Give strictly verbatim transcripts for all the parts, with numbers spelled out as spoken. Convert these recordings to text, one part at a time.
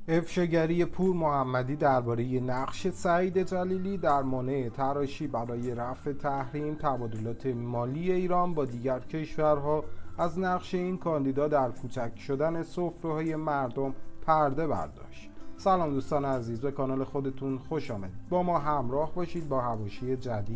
افشاگری پور محمدی درباره نقش سعید جلیلی در مانع تراشی برای رفع تحریم تبادلات مالی ایران با دیگر کشورها از نقش این کاندیدا در کوچک شدن سفره‌های مردم پرده برداشت. سلام دوستان عزیز، به کانال خودتون خوش آمدید. با ما همراه باشید با حواشی جدید.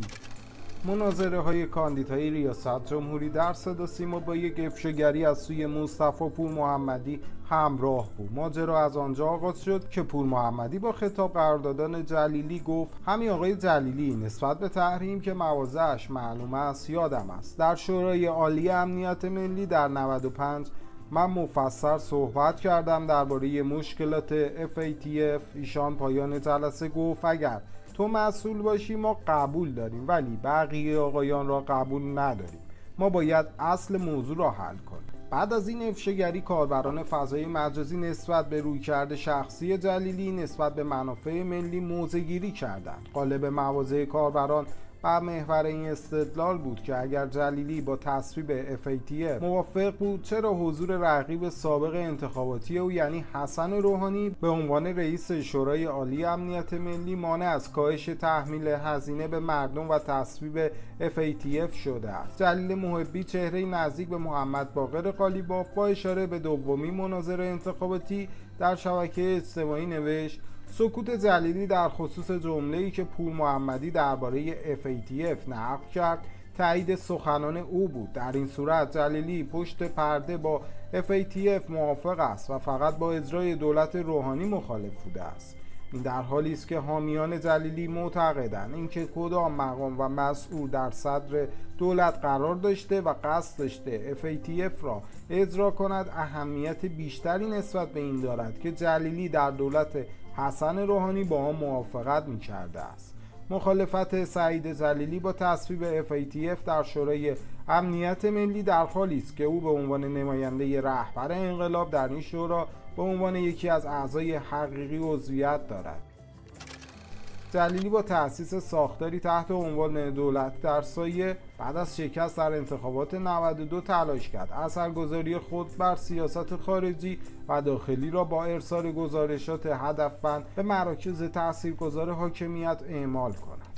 مناظره های کاندیدای ریاست جمهوری در صدا سیما با یک افشاگری از سوی مصطفی پور محمدی همراه بود. ماجرا از آنجا آغاز شد که پور محمدی با خطاب قرار دادن جلیلی گفت: همین آقای جلیلی نسبت به تحریم که موازه‌اش معلوم است یادم است در شورای عالی امنیت ملی در نود و پنج من مفصل صحبت کردم درباره مشکلات اف ای تی اف. ایشان پایان جلسه گفت اگر تو مسئول باشی ما قبول داریم، ولی بقیه آقایان را قبول نداریم. ما باید اصل موضوع را حل کنیم. بعد از این افشاگری کاربران فضای مجازی نسبت به رویکرد شخصی جلیلی نسبت به منافع ملی موضع‌گیری کردند. غالب مواضع کاربران بر محور این استدلال بود که اگر جلیلی با تصویب اف ای تی اف موافق بود، چرا حضور رقیب سابق انتخاباتی او یعنی حسن روحانی به عنوان رئیس شورای عالی امنیت ملی مانع از کاهش تحمیل هزینه به مردم و تصویب اف ای تی اف شده است. جلیل محبی، چهره نزدیک به محمد باقر قالیباف، با اشاره به دومین مناظره انتخاباتی در شبکه اجتماعی نوشت: سکوت جلیلی در خصوص جمله‌ای که پور محمدی درباره اف ای تی اف نقل کرد تایید سخنان او بود. در این صورت جلیلی پشت پرده با اف ای تی اف موافق است و فقط با اجرای دولت روحانی مخالف بوده است. این در حالی است که حامیان جلیلی معتقدند اینکه کدام مقام و مسئول در صدر دولت قرار داشته و قصد داشته اف ای تی اف را اجرا کند اهمیت بیشتری نسبت به این دارد که جلیلی در دولت حسن روحانی با آن موافقت می کرده است. مخالفت سعید جلیلی با تصویب اف ای تی اف در شورای امنیت ملی در حالی است که او به عنوان نماینده رهبر انقلاب در این شورا به عنوان یکی از اعضای حقیقی عضویت دارد. جلیلی با تأسیس ساختاری تحت عنوان دولت در سایه بعد از شکست در انتخابات نود و دو تلاش کرد اثرگذاری خود بر سیاست خارجی و داخلی را با ارسال گزارشات هدفمند به مراکز تاثیرگذار حاکمیت اعمال کند.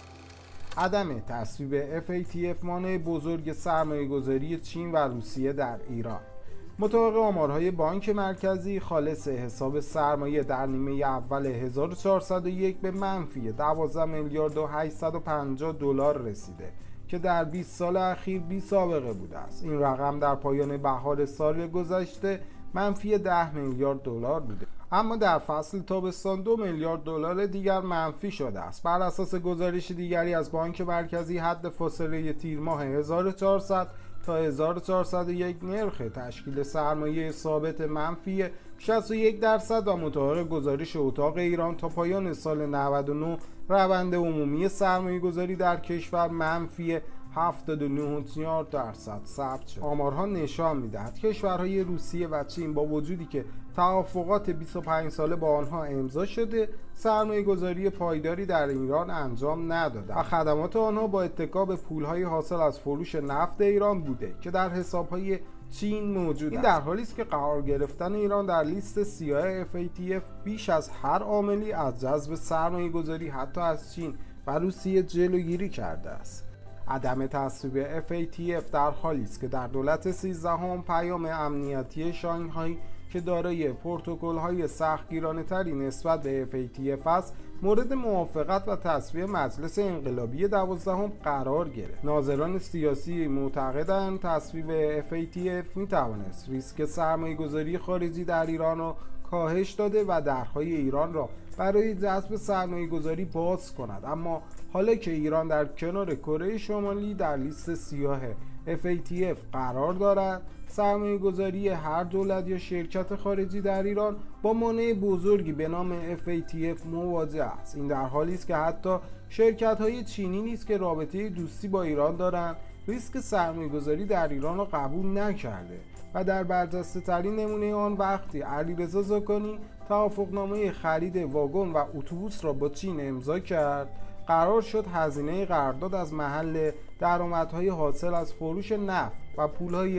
عدم تصویب اف ای تی اف مانع بزرگ سرمایه‌گذاری چین و روسیه در ایران. مطابق آمارهای بانک مرکزی، خالص حساب سرمایه در نیمه اول هزار و چهارصد و یک به منفی دوازده میلیارد و هشتصد و پنجاه دلار رسیده که در بیست سال اخیر بی سابقه بوده است. این رقم در پایان بهار سال گذشته منفی ده میلیارد دلار بوده، اما در فصل تابستان دو میلیارد دلار دیگر منفی شده است. بر اساس گزارش دیگری از بانک مرکزی، حد فاصله تیر ماه هزار و چهارصد تا هزار و چهارصد و یک نرخ تشکیل سرمایه ثابت منفی شصت و یک درصد و مطابق گزارش اتاق ایران تا پایان سال نود و نه روند عمومی سرمایه گذاری در کشور منفی هفتاد و نه و چهار درصد ثبت شد. آمارها نشان می‌دهد کشورهای روسیه و چین با وجودی که توافقات بیست و پنج ساله با آنها امضا شده، سرمایه‌گذاری پایداری در ایران انجام نداده و خدمات آنها با اتکا به پول‌های حاصل از فروش نفت ایران بوده که در حساب‌های چین موجود است. این در حالی است که قرار گرفتن ایران در لیست سیاه اف ای تی اف بیش از هر عاملی از جذب سرمایه‌گذاری حتی از چین و روسیه جلوگیری کرده است. عدم تصویب اف ای تی اف در حالی است که در دولت سیزدهم پیام امنیتی شانگهای که دارای پروتکل‌های سختگیرانه‌تری نسبت به اف ای تی اف است مورد موافقت و تصویب مجلس انقلابی دوازدهم قرار گرفت. ناظران سیاسی معتقدند تصویب اف ای تی اف می‌توانست ریسک سرمایه‌گذاری خارجی در ایران را کاهش داده و درهای ایران را برای جذب سرمایه‌گذاری باز کند، اما حالا که ایران در کنار کره شمالی در لیست سیاه اف ای تی اف قرار دارد، سرمایه‌گذاری هر دولت یا شرکت خارجی در ایران با مانع بزرگی به نام اف ای تی اف مواجه است. این در حالی است که حتی شرکت‌های چینی نیز که رابطه دوستی با ایران دارند ریسک سرمایه‌گذاری در ایران را قبول نکرده و در برجسته‌ترین نمونه آن وقتی علیرضا زاکانی توافقنامه خرید واگن و اتوبوس را با چین امضا کرد، قرار شد هزینه قرارداد از محل درآمدهای حاصل از فروش نفت و پولهای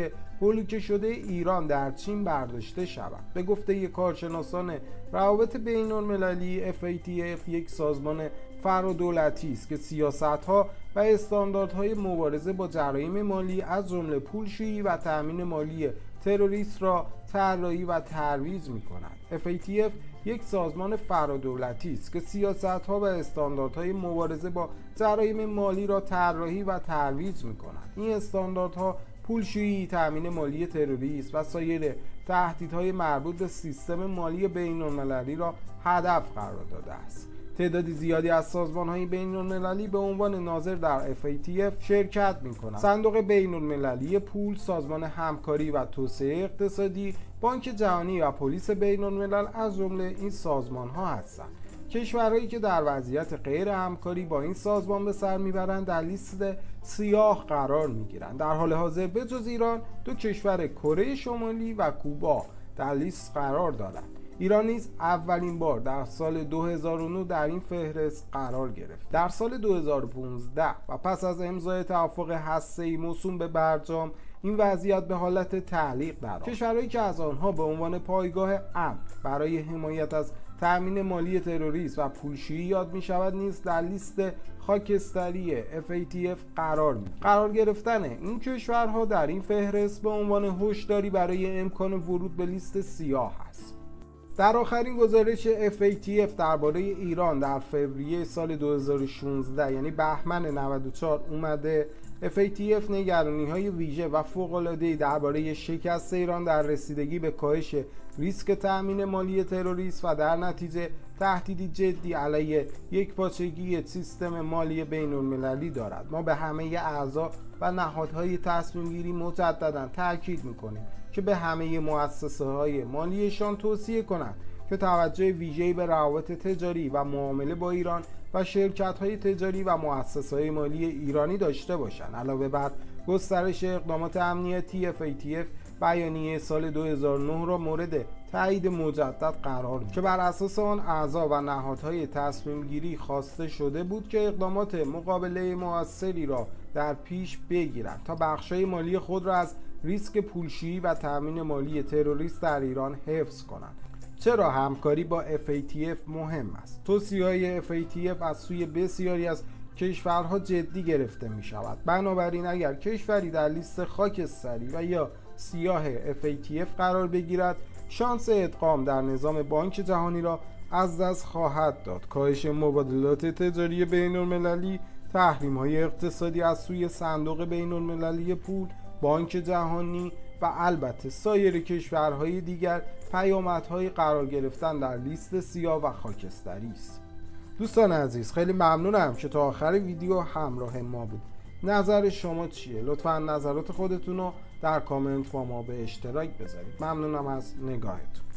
بلوکه شده ایران در چین برداشته شود. به گفته کارشناسان روابط بین المللی، اف ای تی اف یک سازمان فرادولتی است که سیاست‌ها و استانداردهای مبارزه با جرایم مالی از جمله پولشویی و تأمین مالی تروریست را طراحی و ترویج می‌کند. اف ای تی اف یک سازمان فرادولتی است که سیاست‌ها و استانداردهای مبارزه با جرایم مالی را طراحی و ترویج می‌کند. این استانداردها پولشویی، تأمین مالی تروریست و سایر تهدیدهای مربوط به سیستم مالی بین‌المللی را هدف قرار داده است. تعدادی زیادی از سازمان‌های بین‌المللی به عنوان ناظر در اف ای تی اف شرکت می‌کنند. صندوق بین‌المللی پول، سازمان همکاری و توسعه اقتصادی، بانک جهانی و پلیس بین‌الملل از جمله این سازمان‌ها هستند. کشورهایی که در وضعیت غیر همکاری با این سازمان به سر میبرند در لیست سیاه قرار میگیرند. در حال حاضر به جز ایران دو کشور کره شمالی و کوبا در لیست قرار دارند. ایران نیز اولین بار در سال دو هزار و نه در این فهرست قرار گرفت. در سال دو هزار و پانزده و پس از امضای توافق هسته‌ای موسوم به برجام، این وضعیت به حالت تعلیق درآمد. کشورهایی که از آنها به عنوان پایگاه امن برای حمایت از تأمین مالی تروریست و پولشویی یاد می شود نیز در لیست خاکستری اف ای تی اف قرار می گیرد. قرار گرفتن این کشورها در این فهرست به عنوان هشداری برای امکان ورود به لیست سیاه است. در آخرین گزارش اف ای تی اف درباره ایران در فوریه سال دو هزار و شانزده یعنی بهمن نود و چهار اومده اف ای تی اف نگرانی‌های ویژه و فوق‌العاده‌ای درباره شکست ایران در رسیدگی به کاهش ریسک تأمین مالی تروریست و در نتیجه تهدیدی جدی علیه یکپارچگی سیستم مالی بین‌المللی دارد. ما به همه اعضا و نهادهای تصمیم‌گیری مجدداً تاکید می‌کنیم که به همه مؤسسه‌های مالیشان توصیه کنند که توجه ویژه‌ای به روابط تجاری و معامله با ایران و شرکت‌های تجاری و مؤسسه‌های مالی ایرانی داشته باشند. علاوه بر گسترش اقدامات امنیتی، اف ای تی اف بیانیه سال دو هزار و نه را مورد تایید مجدد قرار داد که بر اساس آن اعضا و نهادهای تصمیم گیری خواسته شده بود که اقدامات مقابله مؤثری را در پیش بگیرند تا بخش‌های مالی خود را از ریسک پولشویی و تأمین مالی تروریست در ایران حفظ کنند. چرا همکاری با اف ای تی اف مهم است؟ توصیه‌های اف ای تی اف از سوی بسیاری از کشورها جدی گرفته می شود. بنابراین اگر کشوری در لیست خاکستری و یا سیاه اف ای تی اف قرار بگیرد، شانس ادغام در نظام بانک جهانی را از دست خواهد داد. کاهش مبادلات تجاری بین المللی، تحریم های اقتصادی از سوی صندوق بین المللی پول، بانک جهانی و البته سایر کشورهای دیگر پیامدهای قرار گرفتن در لیست سیاه و خاکستری است. دوستان عزیز، خیلی ممنونم که تا آخر ویدیو همراه ما بود. نظر شما چیه؟ لطفا نظرات خودتون رو در کامنت با ما به اشتراک بذارید. ممنونم از نگاهتون.